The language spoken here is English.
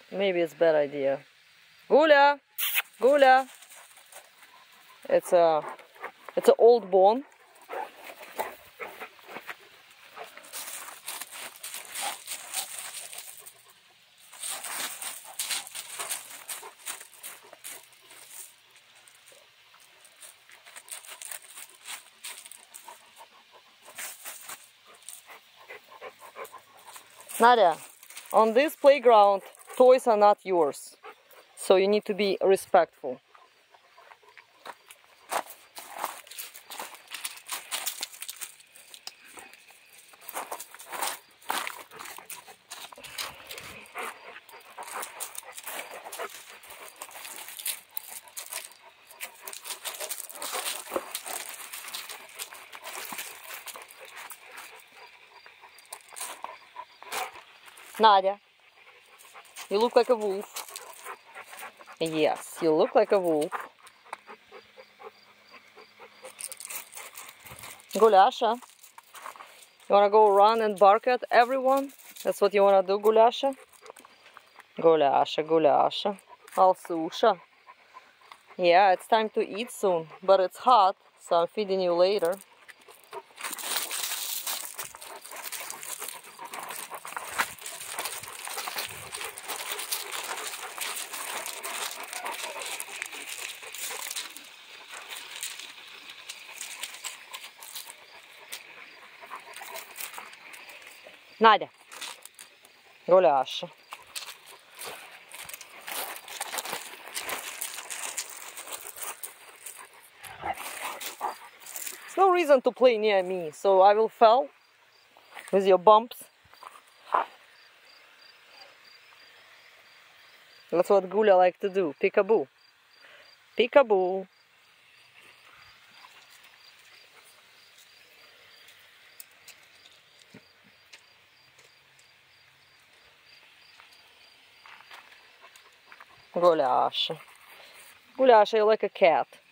maybe it's a bad idea. Gula! Gula! It's an old bone. Nadia, on this playground, toys are not yours, so you need to be respectful. Nadia, you look like a wolf. Yes, you look like a wolf. Gulasha, you wanna go run and bark at everyone? That's what you wanna do, Gulasha? Gulasha, Gulasha. Alsusha. Yeah, it's time to eat soon, but it's hot, so I'm feeding you later. Nadia, Gulasha. There's no reason to play near me, so I will fall with your bumps. That's what Gula like to do. Peekaboo. Peekaboo. Gulasha. Gulasha, you're like a cat.